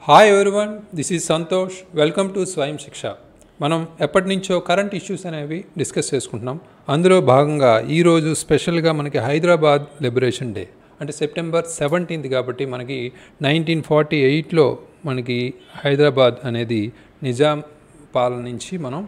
Hi everyone, this is Santosh. Welcome to Swayam Shiksha. మనం ఎప్పటి నుంచో కరెంట్ ఇష్యూస్ అనేవి డిస్కస్ చేసుకుంటున్నాం. అందులో భాగంగా ఈరోజు స్పెషల్గా మనకి హైదరాబాద్ లిబరేషన్ డే అంటే సెప్టెంబర్ 17 కాబట్టి మనకి 1948లో మనకి హైదరాబాద్ అనేది నిజాం పాలన నుంచి మనం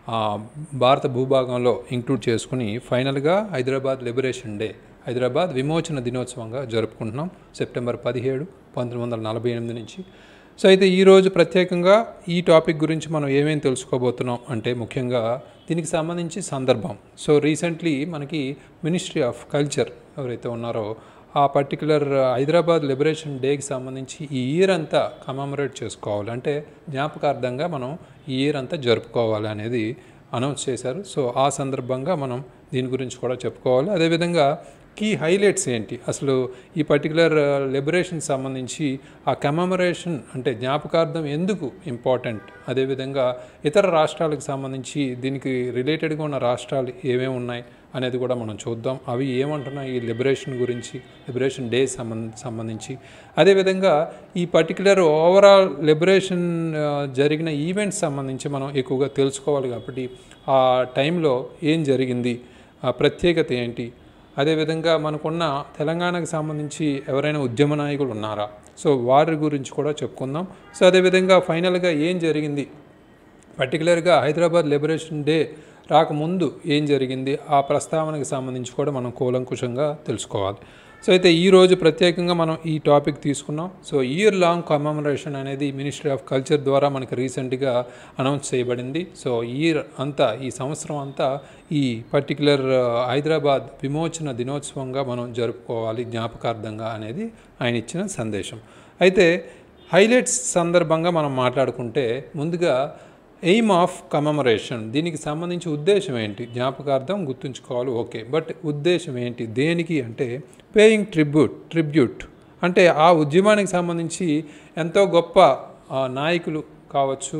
భారత భూభాగంలో ఇంక్లూడ్ చేసుకుని ఫైనల్గా హైదరాబాద్ లిబరేషన్ డే, హైదరాబాద్ విమోచన దినోత్సవంగా జరుపుకుంటున్నాం సెప్టెంబర్ 17, 1948 నుంచి. సో అయితే ఈరోజు ప్రత్యేకంగా ఈ టాపిక్ గురించి మనం ఏమేమి తెలుసుకోబోతున్నాం అంటే ముఖ్యంగా దీనికి సంబంధించి సందర్భం. సో రీసెంట్లీ మనకి మినిస్ట్రీ ఆఫ్ కల్చర్ ఎవరైతే ఉన్నారో ఆ పర్టికులర్ హైదరాబాద్ లిబరేషన్ డేకి సంబంధించి ఈ ఇయర్ అంతా కమెమరేట్ చేసుకోవాలి, అంటే జ్ఞాపకార్థంగా మనం ఈ ఇయర్ అంతా జరుపుకోవాలి అనేది అనౌన్స్ చేశారు. సో ఆ సందర్భంగా మనం దీని గురించి కూడా చెప్పుకోవాలి. అదేవిధంగా కీ హైలైట్స్ ఏంటి, అసలు ఈ పర్టికులర్ లిబరేషన్ సంబంధించి ఆ కమెమరేషన్ అంటే జ్ఞాపకార్థం ఎందుకు ఇంపార్టెంట్, అదేవిధంగా ఇతర రాష్ట్రాలకు సంబంధించి దీనికి రిలేటెడ్గా ఉన్న రాష్ట్రాలు ఏమేమి ఉన్నాయి అనేది కూడా మనం చూద్దాం. అవి ఏమంటున్నాయి ఈ లిబరేషన్ గురించి, లిబరేషన్ డే సంబంధించి. అదేవిధంగా ఈ పర్టికులర్ ఓవరాల్ లిబరేషన్ జరిగిన ఈవెంట్స్ సంబంధించి మనం ఎక్కువగా తెలుసుకోవాలి కాబట్టి ఆ టైంలో ఏం జరిగింది, ఆ ప్రత్యేకత ఏంటి, అదేవిధంగా మనకున్న తెలంగాణకు సంబంధించి ఎవరైనా ఉద్యమ నాయకులు ఉన్నారా, సో వారి గురించి కూడా చెప్పుకుందాం. సో అదేవిధంగా ఫైనల్గా ఏం జరిగింది, పర్టికులర్గా హైదరాబాద్ లిబరేషన్ డే రాకముందు ఏం జరిగింది, ఆ ప్రస్తావనకు సంబంధించి కూడా మనం కూలంకుషంగా తెలుసుకోవాలి. సో అయితే ఈరోజు ప్రత్యేకంగా మనం ఈ టాపిక్ తీసుకున్నాం. సో ఇయర్ లాంగ్ కమెమరేషన్ అనేది మినిస్ట్రీ ఆఫ్ కల్చర్ ద్వారా మనకి రీసెంట్గా అనౌన్స్ చేయబడింది. సో ఇయర్ అంతా, ఈ సంవత్సరం అంతా ఈ పర్టికులర్ హైదరాబాద్ విమోచన దినోత్సవంగా మనం జరుపుకోవాలి జ్ఞాపకార్థంగా అనేది ఆయన ఇచ్చిన సందేశం. అయితే హైలైట్స్ సందర్భంగా మనం మాట్లాడుకుంటే ముందుగా ఎయిమ్ ఆఫ్ కమెమరేషన్, దీనికి సంబంధించి ఉద్దేశం ఏంటి, జ్ఞాపకార్థం గుర్తుంచుకోవాలి ఓకే, బట్ ఉద్దేశం ఏంటి, దేనికి అంటే పేయింగ్ ట్రిబ్యూట్ అంటే ఆ ఉద్యమానికి సంబంధించి ఎంతో గొప్ప నాయకులు కావచ్చు,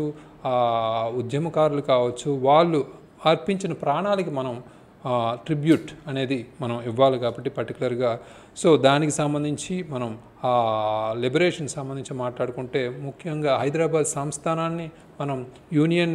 ఉద్యమకారులు కావచ్చు, వాళ్ళు అర్పించిన ప్రాణాలకి మనం ట్రిబ్యూట్ అనేది మనం ఇవ్వాలి కాబట్టి పర్టికులర్గా. సో దానికి సంబంధించి మనం ఆ లిబరేషన్ సంబంధించి మాట్లాడుకుంటే ముఖ్యంగా హైదరాబాద్ సంస్థానాన్ని మనం యూనియన్,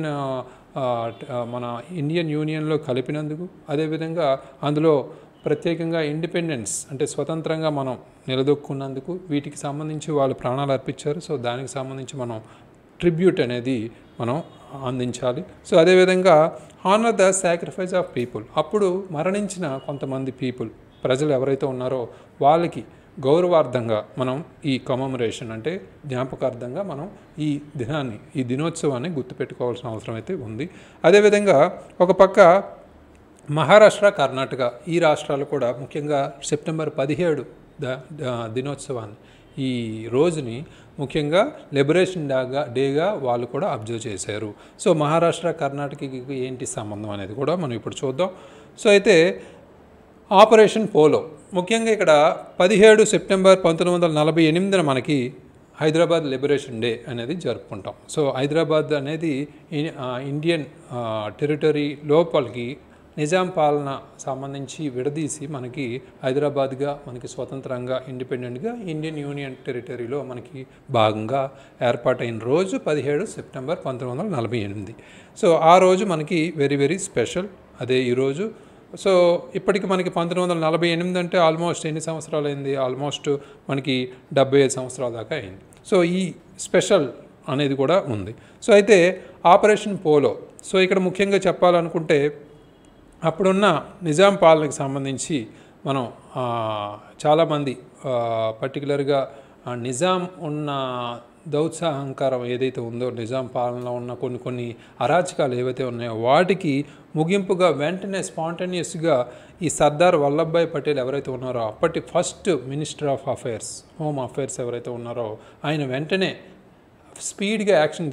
మన ఇండియన్ యూనియన్లో కలిపినందుకు, అదేవిధంగా అందులో ప్రత్యేకంగా ఇండిపెండెన్స్ అంటే స్వతంత్రంగా మనం నిలదొక్కున్నందుకు వీటికి సంబంధించి వాళ్ళు ప్రాణాలు అర్పించారు. సో దానికి సంబంధించి మనం ట్రిబ్యూట్ అనేది మనం అందించాలి. సో అదేవిధంగా honour the sacrifice of people, అప్పుడు మరణించిన కొంతమంది ప్రజలు ఎవరైతే ఉన్నారో వాళ్ళకి గౌరవార్థంగా మనం ఈ కమెమరేషన్ అంటే జ్ఞాపకార్థంగా మనం ఈ దినాన్ని, ఈ దినోత్సవాన్ని గుర్తుపెట్టుకోవాల్సిన అవసరం అయితే ఉంది. అదేవిధంగా ఒక పక్క మహారాష్ట్ర, కర్ణాటక ఈ రాష్ట్రాలు కూడా ముఖ్యంగా సెప్టెంబర్ 17 దినోత్సవాన్ని, ఈ రోజుని ముఖ్యంగా లిబరేషన్ డేగా వాళ్ళు కూడా అబ్జర్వ్ చేశారు. సో మహారాష్ట్ర, కర్ణాటకకి ఏంటి సంబంధం అనేది కూడా మనం ఇప్పుడు చూద్దాం. సో అయితే ఆపరేషన్ పోలో, ముఖ్యంగా ఇక్కడ 17 సెప్టెంబర్ 1948 మనకి హైదరాబాద్ లిబరేషన్ డే అనేది జరుపుకుంటాం. సో హైదరాబాద్ అనేది ఇండియన్ టెరిటరీ లోపలికి నిజాం పాలన సంబంధించి విడదీసి మనకి హైదరాబాద్గా మనకి స్వతంత్రంగా ఇండిపెండెంట్గా ఇండియన్ యూనియన్ టెరిటరీలో మనకి భాగంగా ఏర్పాటైన రోజు 17 సెప్టెంబర్ 1948. సో ఆ రోజు మనకి వెరీ వెరీ స్పెషల్ అదే ఈరోజు. సో ఇప్పటికి మనకి 1948 అంటే ఆల్మోస్ట్ ఎన్ని సంవత్సరాలు అయింది, ఆల్మోస్ట్ మనకి 75 సంవత్సరాల దాకా అయింది. సో ఈ స్పెషల్ అనేది కూడా ఉంది. సో అయితే ఆపరేషన్ పోలో, సో ఇక్కడ ముఖ్యంగా చెప్పాలనుకుంటే అప్పుడున్న నిజాం పాలనకు సంబంధించి మనం చాలామంది పర్టికులర్గా నిజాం ఉన్న దౌత్సాహంకారం ఏదైతే ఉందో, నిజాం పాలనలో ఉన్న కొన్ని అరాచకాలు ఏవైతే ఉన్నాయో వాటికి ముగింపుగా వెంటనే స్పాంటేనియస్గా ఈ సర్దార్ వల్లభాయ్ పటేల్ ఎవరైతే ఉన్నారో అప్పటి first minister of affairs, home affairs ఎవరైతే ఉన్నారో ఆయన వెంటనే స్పీడ్గా యాక్షన్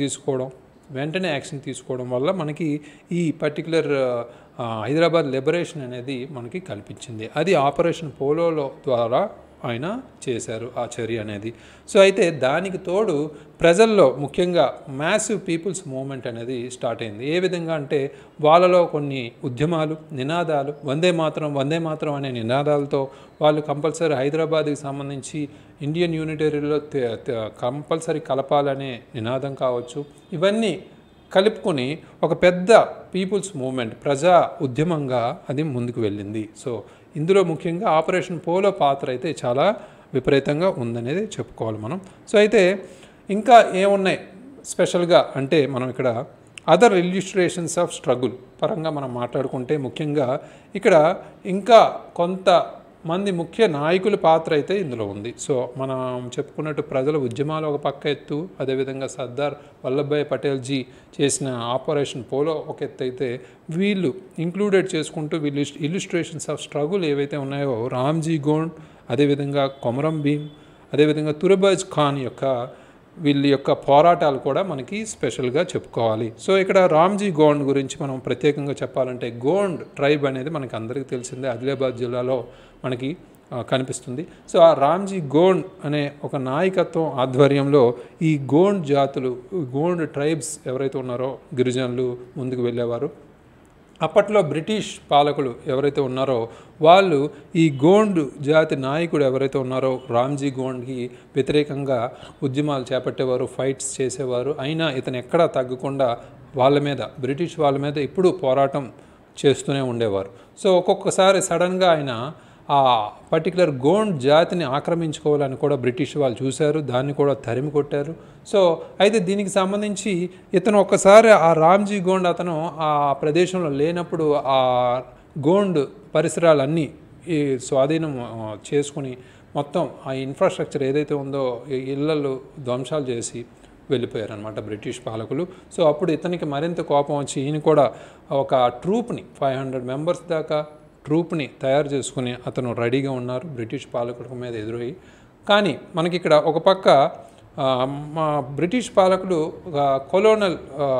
తీసుకోవడం వల్ల మనకి ఈ పర్టికులర్ హైదరాబాద్ లిబరేషన్ అనేది మనకి కల్పించింది. అది ఆపరేషన్ పోలోలో ద్వారా ఆయన చేశారు ఆ చర్య అనేది. సో అయితే దానికి తోడు ప్రజల్లో ముఖ్యంగా మ్యాసివ్ పీపుల్స్ మూవ్మెంట్ అనేది స్టార్ట్ అయింది. ఏ విధంగా అంటే వాళ్ళలో కొన్ని ఉద్యమాలు, నినాదాలు, వందే మాతరం అనే నినాదాలతో వాళ్ళు కంపల్సరీ హైదరాబాద్కి సంబంధించి ఇండియన్ యూనిటరీలో కంపల్సరీ కలపాలనే నినాదం కావచ్చు, ఇవన్నీ కలుపుకొని ఒక పెద్ద పీపుల్స్ మూవ్మెంట్, ప్రజా ఉద్యమంగా అది ముందుకు వెళ్ళింది. సో ఇందులో ముఖ్యంగా ఆపరేషన్ పోలో పాత్ర అయితే చాలా విపరీతంగా ఉందనేది చెప్పుకోవాలి మనం. సో అయితే ఇంకా ఏమున్నాయి స్పెషల్గా అంటే మనం ఇక్కడ అదర్ ఇల్యూస్ట్రేషన్స్ ఆఫ్ స్ట్రగుల్ పరంగా మనం మాట్లాడుకుంటే ముఖ్యంగా ఇక్కడ ఇంకా కొంతమంది ముఖ్య నాయకుల పాత్ర అయితే ఇందులో ఉంది. సో మనం చెప్పుకున్నట్టు ప్రజల ఉద్యమాలు ఒక పక్క ఎత్తు, అదేవిధంగా సర్దార్ వల్లభాయ్ పటేల్జీ చేసిన ఆపరేషన్ పోలో ఒక ఎత్తు అయితే వీళ్ళు ఇంక్లూడెడ్ చేసుకుంటూ వీళ్ళు ఇల్లుస్ట్రేషన్స్ ఆఫ్ స్ట్రగుల్ ఏవైతే ఉన్నాయో రామ్జీ గోండ్, అదేవిధంగా కొమరం భీమ్, అదేవిధంగా తురబాజ్ ఖాన్ వీళ్ళ యొక్క పోరాటాలు కూడా మనకి స్పెషల్గా చెప్పుకోవాలి. సో ఇక్కడ రామ్జీ గోండ్ గురించి మనం ప్రత్యేకంగా చెప్పాలంటే గోండ్ ట్రైబ్ అనేది మనకి అందరికీ తెలిసిందే, ఆదిలాబాద్ జిల్లాలో మనకి కనిపిస్తుంది. సో ఆ రామ్జీ గోండ్ అనే ఒక నాయకత్వం ఆధ్వర్యంలో ఈ గోండ్ జాతులు, గోండ్ ట్రైబ్స్ ఎవరైతే ఉన్నారో గిరిజనులు ముందుకు వెళ్ళేవారు. అప్పట్లో బ్రిటిష్ పాలకులు ఎవరైతే ఉన్నారో వాళ్ళు ఈ గోండ్ జాతి నాయకుడు ఎవరైతే ఉన్నారో రామ్జీ గోండ్కి వ్యతిరేకంగా ఉద్యమాలు చేపట్టేవారు, ఫైట్స్ చేసేవారు. అయినా ఇతను ఎక్కడా తగ్గకుండా బ్రిటిష్ వాళ్ళ మీద ఎప్పుడూ పోరాటం చేస్తూనే ఉండేవారు. సో ఒక్కొక్కసారి సడన్గా ఆయన ఆ పర్టికులర్ గోండ్ జాతిని ఆక్రమించుకోవాలని కూడా బ్రిటిష్ వాళ్ళు చూశారు, దాన్ని కూడా తరిమి కొట్టారు. సో అయితే దీనికి సంబంధించి ఇతను ఒక్కసారి ఆ రామ్జీ గోండ్ అతను ఆ ప్రదేశంలో లేనప్పుడు ఆ గోండ్ పరిసరాలన్నీ ఈ స్వాధీనం చేసుకుని మొత్తం ఆ ఇన్ఫ్రాస్ట్రక్చర్ ఏదైతే ఉందో ఇళ్లలో ధ్వంసాలు చేసి వెళ్ళిపోయారనమాట బ్రిటిష్ పాలకులు. సో అప్పుడు ఇతనికి మరింత కోపం వచ్చి ఈయన కూడా ఒక ట్రూప్ని 500 మెంబర్స్ దాకా ట్రూప్ని తయారు చేసుకుని అతను రెడీగా ఉన్నారు బ్రిటిష్ పాలకుల మీద ఎదురయ్యి. కానీ మనకి ఇక్కడ ఒక పక్క మా బ్రిటిష్ పాలకులు కొలోనల్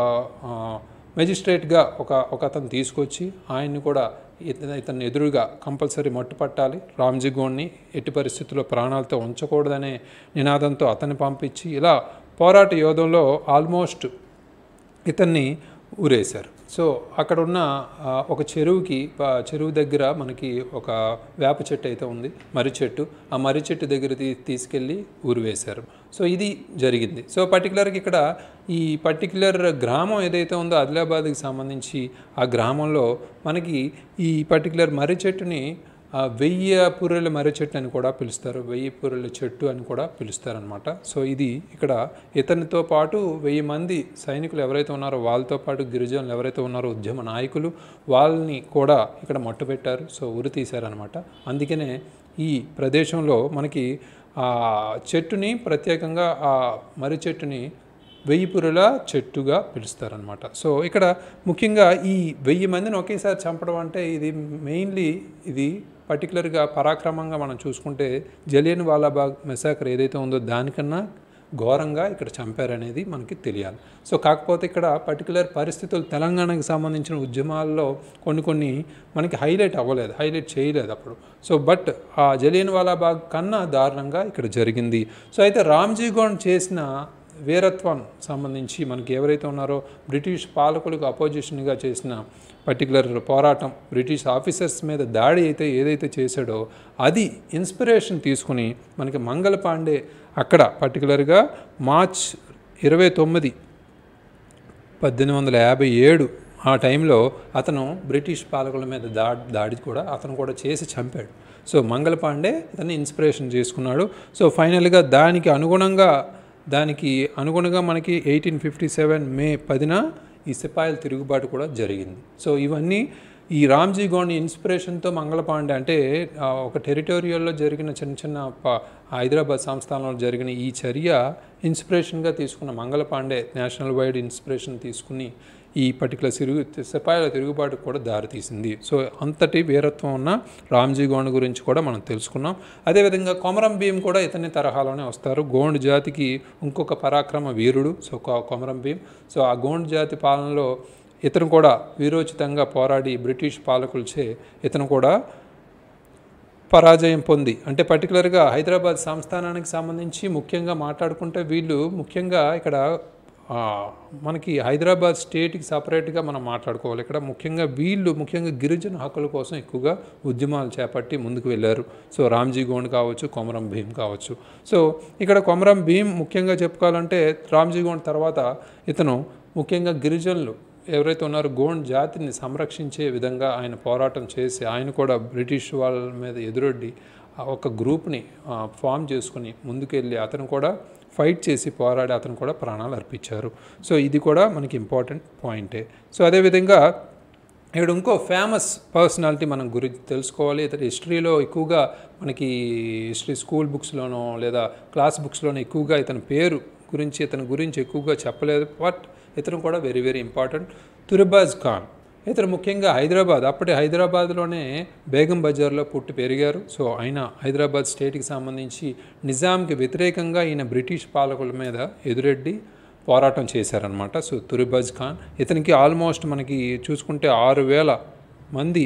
మెజిస్ట్రేట్గా ఒక అతను తీసుకొచ్చి ఆయన్ని కూడా ఇతన్ని ఎదురుగా కంపల్సరీ మట్టుపట్టాలి, రామ్జీ గోండ్ని ఎట్టి పరిస్థితుల్లో ప్రాణాలతో ఉంచకూడదనే నినాదంతో అతన్ని పంపించి ఇలా పోరాట యోధంలో ఆల్మోస్ట్ ఇతన్ని ఊరేశారు. సో అక్కడ ఉన్న ఒక చెరువు దగ్గర మనకి ఒక వేప చెట్టు అయితే ఉంది, మర్రి చెట్టు. ఆ మర్రి చెట్టు దగ్గర తీసుకెళ్ళి ఊరివేశారు. సో ఇది జరిగింది. సో పర్టికులర్గా ఇక్కడ ఈ పర్టికులర్ గ్రామం ఏదైతే ఉందో ఆదిలాబాద్కి సంబంధించి ఆ గ్రామంలో మనకి ఈ పర్టికులర్ మర్రి చెట్టుని 1000 పుర్రెల మర్రి చెట్టు అని కూడా పిలుస్తారు, 1000 పుర్రెల చెట్టు అని కూడా పిలుస్తారనమాట. సో ఇది ఇక్కడ ఇతనితో పాటు 1000 మంది సైనికులు ఎవరైతే ఉన్నారో వాళ్ళతో పాటు గిరిజనులు ఎవరైతే ఉన్నారో ఉద్యమ నాయకులు వాళ్ళని కూడా ఇక్కడ మట్టుపెట్టారు. సో ఉరి తీశారనమాట. అందుకనే ఈ ప్రదేశంలో మనకి ఆ చెట్టుని ప్రత్యేకంగా ఆ మర్రి చెట్టుని 1000 పుర్రెల చెట్టుగా పిలుస్తారనమాట. సో ఇక్కడ ముఖ్యంగా ఈ 1000 మందిని ఒకేసారి చంపడం అంటే ఇది మెయిన్లీ ఇది పర్టికులర్గా పరాక్రమంగా మనం చూసుకుంటే జలియన్ వాలాబాగ్ మెసాకర్ ఏదైతే ఉందో దానికన్నా ఘోరంగా ఇక్కడ చంపారనేది మనకి తెలియాలి. సో కాకపోతే ఇక్కడ పర్టికులర్ పరిస్థితులు తెలంగాణకు సంబంధించిన ఉద్యమాల్లో కొన్ని మనకి హైలైట్ చేయలేదు అప్పుడు. సో బట్ ఆ జలియన్ వాలాబాగ్ కన్నా దారుణంగా ఇక్కడ జరిగింది. సో అయితే రామ్జీ గోండ్ చేసిన వీరత్వం సంబంధించి మనకి ఎవరైతే ఉన్నారో బ్రిటిష్ పాలకులకు అపోజిషన్గా చేసిన పర్టికులర్ పోరాటం, బ్రిటిష్ ఆఫీసర్స్ మీద దాడి ఏదైతే చేశాడో అది ఇన్స్పిరేషన్ తీసుకుని మనకి మంగళ పాండే అక్కడ పర్టికులర్గా మార్చ్ 29, 1857 ఆ టైంలో అతను బ్రిటిష్ పాలకుల మీద దాడి కూడా అతను కూడా చేసి చంపాడు. సో మంగళ పాండే అతన్ని ఇన్స్పిరేషన్ చేసుకున్నాడు. సో ఫైనల్గా దానికి అనుగుణంగా మనకి 1857 మే 10న ఈ సిపాయిల తిరుగుబాటు కూడా జరిగింది. సో ఇవన్నీ ఈ రామ్జీ గోండ్ ఇన్స్పిరేషన్తో మంగళ పాండే అంటే ఒక టెరిటోరియల్లో జరిగిన చిన్న హైదరాబాద్ సంస్థానంలో జరిగిన ఈ చర్య ఇన్స్పిరేషన్గా తీసుకున్న మంగళ పాండే నేషనల్ వైడ్ ఇన్స్పిరేషన్ తీసుకుని ఈ పర్టికులర్ సిపాయిల తిరుగుబాటు కూడా దారితీసింది. సో అంతటి వీరత్వం ఉన్న రామ్జీ గోండ్ గురించి కూడా మనం తెలుసుకున్నాం. అదేవిధంగా కొమరం భీమ్ కూడా ఇతని తరహాలోనే వస్తారు. గోండ్ జాతికి ఇంకొక పరాక్రమ వీరుడు సో కొమరం భీమ్. సో ఆ గోండ్ జాతి పాలనలో ఇతను కూడా వీరోచితంగా పోరాడి బ్రిటిష్ పాలకులచే ఇతను కూడా పరాజయం పొంది, అంటే పర్టికులర్గా హైదరాబాద్ సంస్థానానికి సంబంధించి ముఖ్యంగా మాట్లాడుకుంటే వీళ్ళు ముఖ్యంగా ఇక్కడ మనకి హైదరాబాద్ స్టేట్కి సపరేట్గా మనం మాట్లాడుకోవాలి. ఇక్కడ ముఖ్యంగా గిరిజన హక్కుల కోసం ఎక్కువగా ఉద్యమాలు చేపట్టి ముందుకు వెళ్ళారు. సో రామ్జీ గోండ్ కావచ్చు, కొమరం భీం కావచ్చు. సో ఇక్కడ కొమరం భీం ముఖ్యంగా చెప్పుకోవాలంటే రామ్జీ గోండ్ తర్వాత ఇతను ముఖ్యంగా గిరిజనులు ఎవరైతే ఉన్నారో గోండ్ జాతిని సంరక్షించే విధంగా ఆయన పోరాటం చేసి ఆయన కూడా బ్రిటిష్ వాళ్ళ మీద ఎదురొడ్డి ఒక గ్రూప్ని ఫామ్ చేసుకుని ముందుకెళ్ళి అతను కూడా ఫైట్ చేసి పోరాడి అతను కూడా ప్రాణాలు అర్పించారు. సో ఇది కూడా మనకి ఇంపార్టెంట్ పాయింటే. సో అదేవిధంగా ఇక్కడ ఇంకో ఫేమస్ పర్సనాలిటీ మనం గురించి తెలుసుకోవాలి. ఇతని హిస్టరీలో ఎక్కువగా మనకి హిస్టరీ స్కూల్ బుక్స్లోనో లేదా క్లాస్ బుక్స్లోనో ఎక్కువగా ఇతని గురించి ఎక్కువగా చెప్పలేదు. బట్ ఇతను కూడా very very important. Turrebaz Khan ఇతను ముఖ్యంగా అప్పటి హైదరాబాద్లోనే బేగం బజార్లో పుట్టి పెరిగారు. సో ఆయన హైదరాబాద్ స్టేట్కి సంబంధించి నిజాంకి వ్యతిరేకంగా ఈయన బ్రిటిష్ పాలకుల మీద ఎదురెడ్డి పోరాటం చేశారనమాట. సో తుర్బాజ్ ఖాన్ ఇతనికి ఆల్మోస్ట్ మనకి చూసుకుంటే 6,000 మంది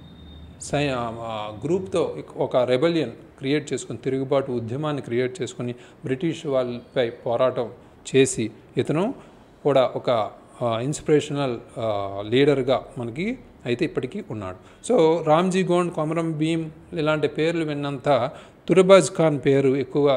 గ్రూప్తో ఒక రెబెలియన్ క్రియేట్ చేసుకుని తిరుగుబాటు ఉద్యమాన్ని క్రియేట్ చేసుకుని బ్రిటిష్ వాళ్ళపై పోరాటం చేసి ఇతను కూడా ఒక ఇన్స్పిరేషనల్ లీడర్గా మనకి అయితే ఇప్పటికీ ఉన్నాడు. సో రామ్జీ గోండ్, కొమరం భీం ఇలాంటి పేర్లు విన్నంత తుర్బాజ్ ఖాన్ పేరు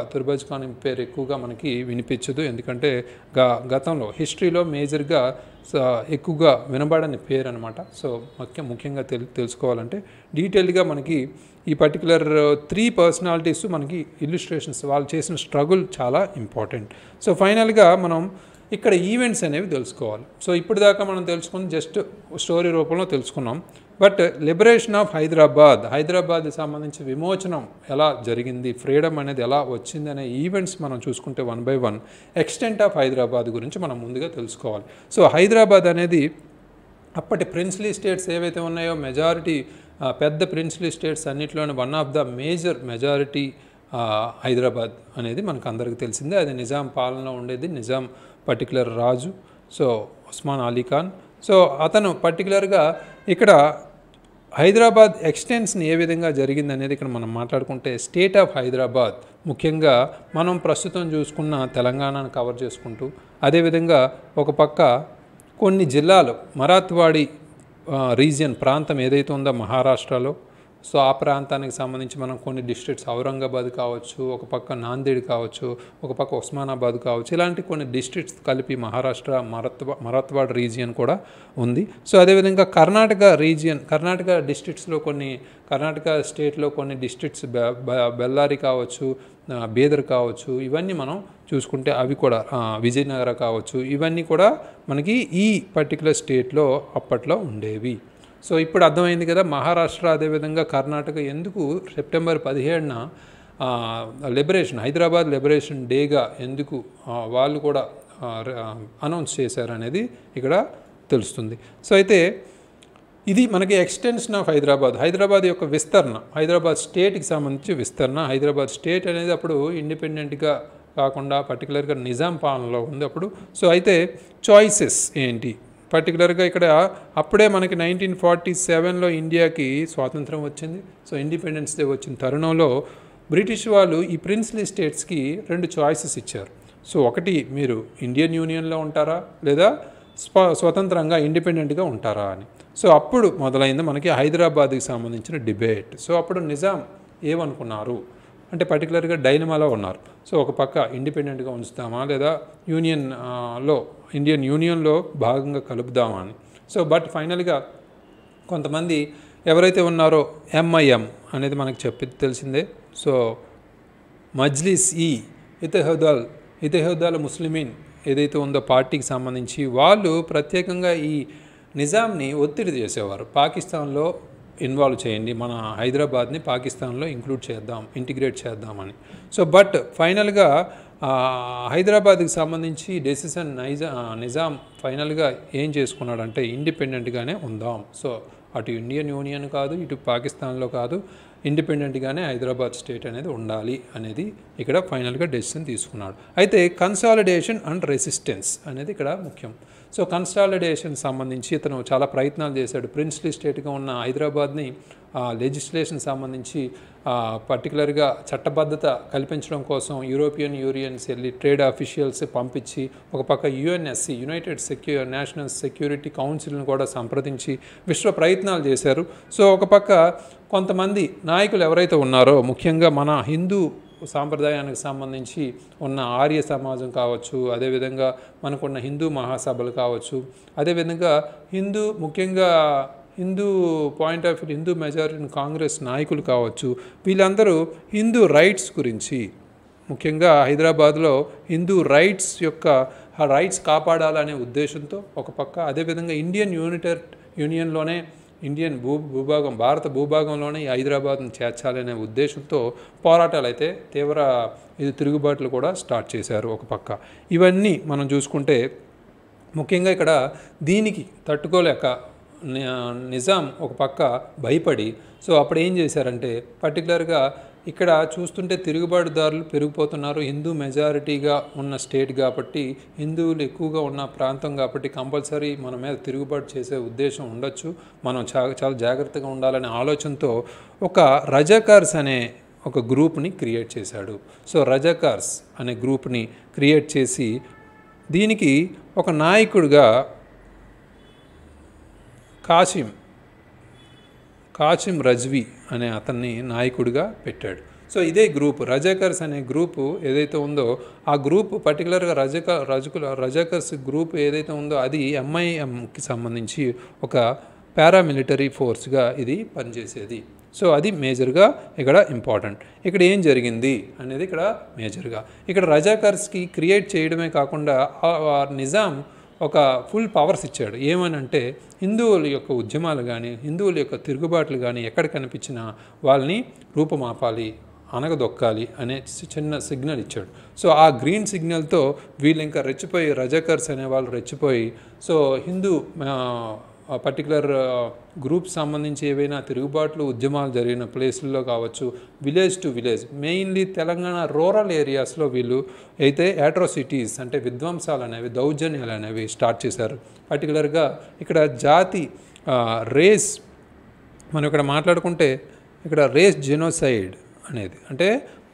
ఎక్కువగా మనకి వినిపించదు. ఎందుకంటే గతంలో హిస్టరీలో మేజర్గా ఎక్కువగా వినబడని పేరు అనమాట. సో ముఖ్యంగా తెలుసుకోవాలంటే డీటెయిల్గా మనకి ఈ పర్టికులర్ 3 పర్సనాలిటీస్ మనకి ఇల్లుస్ట్రేషన్స్ వాళ్ళు చేసిన స్ట్రగుల్ చాలా ఇంపార్టెంట్. సో ఫైనల్గా మనం ఇక్కడ ఈవెంట్స్ అనేవి తెలుసుకోవాలి. సో ఇప్పుడు దాకా మనం తెలుసుకుని జస్ట్ స్టోరీ రూపంలో తెలుసుకున్నాం. బట్ లిబరేషన్ ఆఫ్ హైదరాబాద్కి సంబంధించి విమోచనం ఎలా జరిగింది, ఫ్రీడమ్ అనేది ఎలా వచ్చింది అనే ఈవెంట్స్ మనం చూసుకుంటే 1 by 1 ఎక్స్టెంట్ ఆఫ్ హైదరాబాద్ గురించి మనం ముందుగా తెలుసుకోవాలి. సో హైదరాబాద్ అనేది అప్పటి ప్రిన్స్లీ స్టేట్స్ ఏవైతే ఉన్నాయో మెజారిటీ పెద్ద ప్రిన్స్లీ స్టేట్స్ అన్నింటిలోని one of the major majority Hyderabad అనేది మనకు అందరికీ తెలిసిందే. అది నిజాం పాలనలో ఉండేది. నిజాం పర్టికులర్ రాజు, సో ఉస్మాన్ అలీ ఖాన్. సో అతను పర్టికులర్గా ఇక్కడ హైదరాబాద్ ఎక్స్టెన్షన్ ఏ విధంగా జరిగింది అనేది ఇక్కడ మనం మాట్లాడుకుంటే స్టేట్ ఆఫ్ హైదరాబాద్ ముఖ్యంగా మనం ప్రస్తుతం చూసుకున్న తెలంగాణను కవర్ చేసుకుంటూ అదేవిధంగా ఒక పక్క కొన్ని జిల్లాలు మరాత్వాడి ప్రాంతం ఏదైతే ఉందో మహారాష్ట్రలో, సో ఆ ప్రాంతానికి సంబంధించి మనం కొన్ని డిస్ట్రిక్ట్స్ ఔరంగాబాద్ కావచ్చు, ఒక పక్క నాందేడ్ కావచ్చు, ఒక పక్క ఉస్మానాబాద్ కావచ్చు, ఇలాంటి కొన్ని డిస్ట్రిక్ట్స్ కలిపి మహారాష్ట్ర మరాత్వాడ్ రీజియన్ కూడా ఉంది. సో అదేవిధంగా కర్ణాటక డిస్ట్రిక్ట్స్లో కర్ణాటక స్టేట్లో కొన్ని డిస్ట్రిక్ట్స్ బెల్లారి కావచ్చు, బీదర్ కావచ్చు, ఇవన్నీ మనం చూసుకుంటే అవి కూడా విజయనగర కావచ్చు, ఇవన్నీ కూడా మనకి ఈ పర్టికులర్ స్టేట్లో అప్పట్లో ఉండేవి. సో ఇప్పుడు అర్థమైంది కదా మహారాష్ట్ర అదేవిధంగా కర్ణాటక ఎందుకు సెప్టెంబర్ 17న హైదరాబాద్ లిబరేషన్ డేగా ఎందుకు వాళ్ళు కూడా అనౌన్స్ చేశారనేది ఇక్కడ తెలుస్తుంది. సో అయితే ఇది మనకి ఎక్స్టెన్షన్ ఆఫ్ హైదరాబాద్ యొక్క విస్తరణ, హైదరాబాద్ స్టేట్కి సంబంధించి విస్తరణ. హైదరాబాద్ స్టేట్ అనేది అప్పుడు ఇండిపెండెంట్గా కాకుండా పర్టికులర్గా నిజాం పాలనలో ఉంది అప్పుడు. సో అయితే చాయిసెస్ ఏంటి, పర్టికులర్గా ఇక్కడ అప్పుడే మనకి 1947లో ఇండియాకి స్వాతంత్రం వచ్చింది. సో ఇండిపెండెన్స్ డే వచ్చిన తరుణంలో బ్రిటిష్ వాళ్ళు ఈ ప్రిన్స్లీ స్టేట్స్కి 2 చాయిసెస్ ఇచ్చారు. సో ఒకటి, మీరు ఇండియన్ యూనియన్లో ఉంటారా లేదా స్వతంత్రంగా ఇండిపెండెంట్గా ఉంటారా అని. సో అప్పుడు మొదలైంది మనకి హైదరాబాద్కి సంబంధించిన డిబేట్. సో అప్పుడు నిజాం ఏమనుకున్నారు అంటే పర్టికులర్గా డైలమాలో ఉన్నారు. సో ఒక పక్క ఇండిపెండెంట్గా ఉంచుతామా లేదా ఇండియన్ యూనియన్లో భాగంగా కలుపుదామా అని. సో బట్ ఫైనల్గా కొంతమంది ఎవరైతే ఉన్నారో ఎంఐఎం అనేది మనకు తెలిసిందే. సో మజ్లిస్ ఇత్తెహాదుల్ ముస్లిమీన్ ఏదైతే ఉందో పార్టీకి సంబంధించి వాళ్ళు ప్రత్యేకంగా ఈ నిజాంని ఒత్తిడి చేసేవారు, పాకిస్తాన్లో ఇన్వాల్వ్ చేయండి, మన హైదరాబాద్ని పాకిస్తాన్లో ఇంటిగ్రేట్ చేద్దామని. సో బట్ ఫైనల్గా హైదరాబాద్కి సంబంధించి డెసిషన్ నిజాం ఫైనల్గా ఏం చేసుకున్నాడంటే ఇండిపెండెంట్గానే ఉందాం. సో అటు ఇండియన్ యూనియన్ కాదు, ఇటు పాకిస్తాన్లో కాదు, ఇండిపెండెంట్గానే హైదరాబాద్ స్టేట్ అనేది ఉండాలి అనేది ఇక్కడ ఫైనల్గా డెసిషన్ తీసుకున్నాడు. అయితే కన్సాలిడేషన్ అండ్ రెసిస్టెన్స్ అనేది ఇక్కడ ముఖ్యం. సో కన్సాలిడేషన్ సంబంధించి ఇతను చాలా ప్రయత్నాలు చేశాడు. ప్రిన్స్లీ స్టేట్గా ఉన్న హైదరాబాద్ని లెజిస్లేషన్ సంబంధించి పర్టికులర్గా చట్టబద్ధత కల్పించడం కోసం యూరోపియన్ యూనియన్స్ వెళ్ళి ట్రేడ్ అఫీషియల్స్ పంపించి ఒక పక్క యుఎన్ఎస్సి యునైటెడ్ నేషనల్ సెక్యూరిటీ కౌన్సిల్ను కూడా సంప్రదించి విశ్వ ప్రయత్నాలు చేశారు. సో ఒక పక్క కొంతమంది నాయకులు ఎవరైతే ఉన్నారో ముఖ్యంగా మన హిందూ సాంప్రదాయానికి సంబంధించి ఉన్న ఆర్య సమాజం కావచ్చు, అదేవిధంగా మనకున్న హిందూ మహాసభలు కావచ్చు, అదేవిధంగా ముఖ్యంగా Hindu point of view Hindu majority Congress నాయకులు కావచ్చు, వీళ్ళందరూ హిందూ రైట్స్ గురించి ముఖ్యంగా హైదరాబాద్లో హిందూ రైట్స్ కాపాడాలనే ఉద్దేశంతో ఒక పక్క, అదేవిధంగా యూనియన్లోనే ఇండియన్ భూభాగం భారత భూభాగంలోనే ఈ హైదరాబాద్ను చేర్చాలనే ఉద్దేశంతో పోరాటాలు అయితే తిరుగుబాట్లు కూడా స్టార్ట్ చేశారు ఒక పక్క. ఇవన్నీ మనం చూసుకుంటే ముఖ్యంగా ఇక్కడ దీనికి తట్టుకోలేక నిజాం ఒక పక్క భయపడి సో అప్పుడు ఏం చేశారంటే పర్టికులర్గా ఇక్కడ చూస్తుంటే తిరుగుబాటుదారులు పెరిగిపోతున్నారు. హిందూ మెజారిటీగా ఉన్న స్టేట్ కాబట్టి, హిందువులు ఎక్కువగా ఉన్న ప్రాంతం కాబట్టి కంపల్సరీ మన మీద తిరుగుబాటు చేసే ఉద్దేశం ఉండొచ్చు, మనం చాలా జాగ్రత్తగా ఉండాలనే ఆలోచనతో ఒక రజాకార్స్ అనే ఒక గ్రూప్ని క్రియేట్ చేశాడు. సో రజాకార్స్ అనే గ్రూప్ని క్రియేట్ చేసి దీనికి ఒక నాయకుడిగా కాసిం రజ్వీ అనే అతన్ని నాయకుడిగా పెట్టాడు. సో ఇదే గ్రూప్ రజాకర్స్ అనే గ్రూపు ఏదైతే ఉందో ఆ గ్రూప్ పర్టికులర్గా రజాకర్స్ గ్రూప్ ఏదైతే ఉందో అది ఎంఐఎంకి సంబంధించి ఒక పారామిలిటరీ ఫోర్స్గా ఇది పనిచేసేది. సో అది మేజర్గా ఇక్కడ ఇంపార్టెంట్. ఇక్కడ ఏం జరిగింది అనేది ఇక్కడ మేజర్గా ఇక్కడ రజాకర్స్కి క్రియేట్ చేయడమే కాకుండా నిజాం ఒక ఫుల్ పవర్స్ ఇచ్చాడు. ఏమనంటే హిందువుల యొక్క ఉద్యమాలు కానీ హిందువుల యొక్క తిరుగుబాట్లు కానీ ఎక్కడ కనిపించినా వాళ్ళని రూపుమాపాలి, అనగదొక్కాలి అనే చిన్న సిగ్నల్ ఇచ్చాడు. సో ఆ గ్రీన్ సిగ్నల్తో వీళ్ళు ఇంకా రెచ్చిపోయి రజాకర్స్ అనే వాళ్ళు రెచ్చిపోయి సో హిందూ పర్టికులర్ గ్రూప్ సంబంధించి ఏవైనా తిరుగుబాట్లు ఉద్యమాలు జరిగిన ప్లేసుల్లో కావచ్చు, village to village mainly Telangana rural ఏరియాస్లో వీళ్ళు అయితే అట్రాసిటీస్ అంటే విధ్వంసాలు అనేవి దౌర్జన్యాలు అనేవి స్టార్ట్ చేశారు. పర్టికులర్గా ఇక్కడ జాతి రేస్ మనం ఇక్కడ మాట్లాడుకుంటే ఇక్కడ రేస్ జెనోసైడ్ అనేది అంటే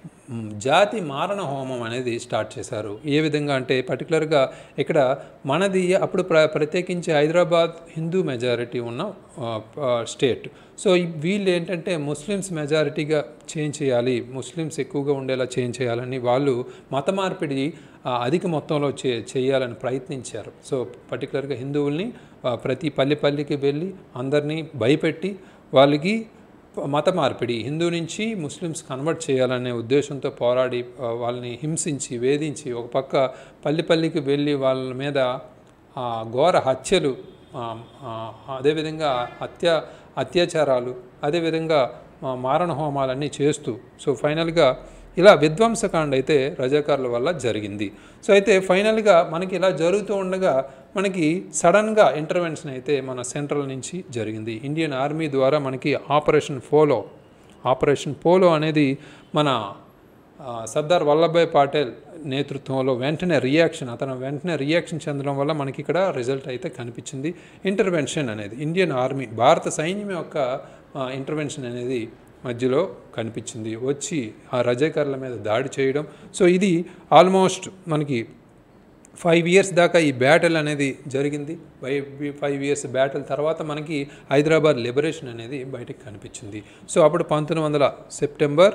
జాతి మారణ హోమం అనేది స్టార్ట్ చేశారు. ఏ విధంగా అంటే పర్టికులర్గా ఇక్కడ మనది అప్పుడు ప్రత్యేకించి హైదరాబాద్ హిందూ మెజారిటీ ఉన్న స్టేట్. సో వీళ్ళు ఏంటంటే ముస్లిమ్స్ మెజారిటీగా చేంజ్ చేయాలి, ముస్లిమ్స్ ఎక్కువగా ఉండేలా చేంజ్ చేయాలని వాళ్ళు మత మార్పిడి అధిక మొత్తంలో చేయాలని ప్రయత్నించారు. సో పర్టికులర్గా హిందువుల్ని ప్రతి పల్లెకి వెళ్ళి అందరినీ భయపెట్టి వాళ్ళకి మత మార్పిడి హిందూ నుంచి ముస్లిమ్స్ కన్వర్ట్ చేయాలనే ఉద్దేశంతో పోరాడి వాళ్ళని హింసించి వేధించి ఒక పక్క పల్లెకి వెళ్ళి వాళ్ళ మీద ఘోర హత్యలు, అదేవిధంగా అత్యాచారాలు, అదేవిధంగా మారణ హోమాలన్నీ చేస్తూ సో ఫైనల్గా ఇలా విధ్వంసకాండ అయితే రజాకార్ల వల్ల జరిగింది. సో అయితే ఫైనల్గా మనకి ఇలా జరుగుతూ ఉండగా మనకి సడన్గా ఇంటర్వెన్షన్ అయితే మన సెంట్రల్ నుంచి జరిగింది. ఇండియన్ ఆర్మీ ద్వారా మనకి ఆపరేషన్ పోలో అనేది మన సర్దార్ వల్లభాయ్ పటేల్ నేతృత్వంలో వెంటనే రియాక్షన్ చెందడం వల్ల మనకి ఇక్కడ రిజల్ట్ అయితే కనిపించింది. ఇంటర్వెన్షన్ అనేది ఇండియన్ ఆర్మీ భారత సైన్యం యొక్క ఇంటర్వెన్షన్ అనేది మధ్యలో కనిపించింది, వచ్చి ఆ రజాకార్ల మీద దాడి చేయడం. సో ఇది ఆల్మోస్ట్ మనకి 5 years దాకా ఈ బ్యాటిల్ అనేది జరిగింది. 5 years బ్యాటిల్ తర్వాత మనకి హైదరాబాద్ లిబరేషన్ అనేది బయటకు కనిపించింది. సో అప్పుడు సెప్టెంబర్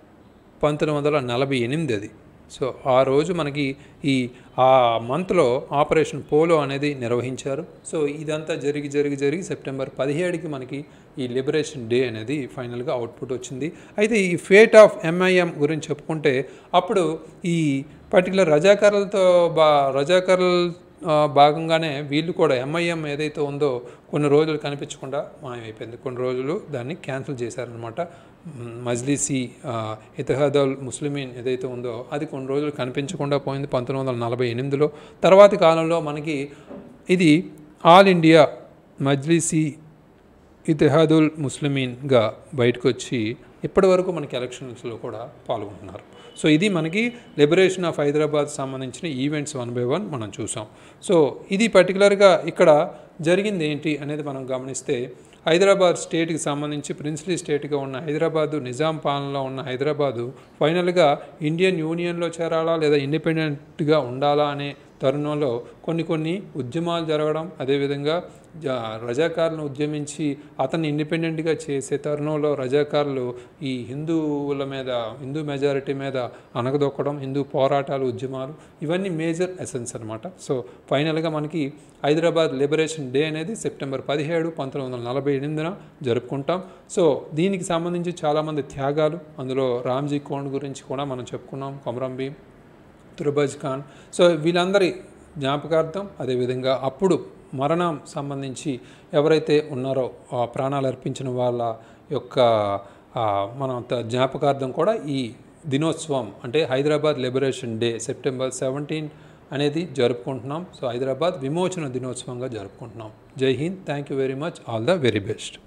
1948 అది. సో ఆ రోజు మనకి ఆ మంత్లో ఆపరేషన్ పోలో అనేది నిర్వహించారు. సో ఇదంతా జరిగి సెప్టెంబర్ 17కి మనకి ఈ లిబరేషన్ డే అనేది ఫైనల్గా అవుట్పుట్ వచ్చింది. అయితే ఈ ఫేట్ ఆఫ్ ఎంఐఎం గురించి చెప్పుకుంటే అప్పుడు ఈ పర్టికులర్ రజాకార్ల భాగంగానే వీళ్ళు కూడా ఎంఐఎం ఏదైతే ఉందో కొన్ని రోజులు కనిపించకుండా మాయమైపోయింది. కొన్ని రోజులు దాన్ని క్యాన్సిల్ చేశారనమాట. మజ్లిసీ ఇతిహాదుల్ ముస్లిమీన్ ఏదైతే ఉందో అది కొన్ని రోజులు కనిపించకుండా పోయింది 1948లో. తర్వాతి కాలంలో మనకి ఇది ఆల్ ఇండియా మజ్లిసీ ఇతిహాదుల్ ముస్లిమీన్గా బయటకు వచ్చి ఇప్పటి వరకు మనకి ఎలక్షన్స్లో కూడా పాల్గొంటున్నారు. సో ఇది మనకి లిబరేషన్ ఆఫ్ హైదరాబాద్ సంబంధించిన ఈవెంట్స్ 1 by 1 మనం చూసాం. సో ఇది పర్టికులర్గా ఇక్కడ జరిగింది ఏంటి అనేది మనం గమనిస్తే, హైదరాబాద్ స్టేట్కి సంబంధించి ప్రిన్స్లీ స్టేట్గా ఉన్న హైదరాబాదు, నిజాం పాలనలో ఉన్న హైదరాబాదు ఫైనల్గా ఇండియన్ యూనియన్లో చేరాలా లేదా ఇండిపెండెంట్గా ఉండాలా అనే తరుణంలో కొన్ని ఉద్యమాలు జరగడం, అదేవిధంగా రజాకారులను ఉద్యమించి అతన్ని ఇండిపెండెంట్గా చేసే తరుణంలో రజాకారులు ఈ హిందూ మెజారిటీ మీద అణగదొక్కడం, హిందూ పోరాటాలు, ఉద్యమాలు, ఇవన్నీ మేజర్ ఎసెన్స్ అనమాట. సో ఫైనల్గా మనకి హైదరాబాద్ లిబరేషన్ డే అనేది సెప్టెంబర్ 17, 1948 జరుపుకుంటాం. సో దీనికి సంబంధించి చాలామంది త్యాగాలు, అందులో రామ్జీ కోండ్ గురించి కూడా మనం చెప్పుకున్నాం, కొమరం భీం, తుర్బజ్ ఖాన్. సో వీళ్ళందరి జ్ఞాపకార్థం, అదేవిధంగా అప్పుడు మరణం సంబంధించి ఎవరైతే ఉన్నారో ప్రాణాలు అర్పించిన వాళ్ళ యొక్క మన జ్ఞాపకార్థం కూడా ఈ దినోత్సవం అంటే హైదరాబాద్ లిబరేషన్ డే సెప్టెంబర్ 17 అనేది జరుపుకుంటున్నాం. సో హైదరాబాద్ విమోచన దినోత్సవంగా జరుపుకుంటున్నాం. Jai Hind. Thank you very much. All the very best.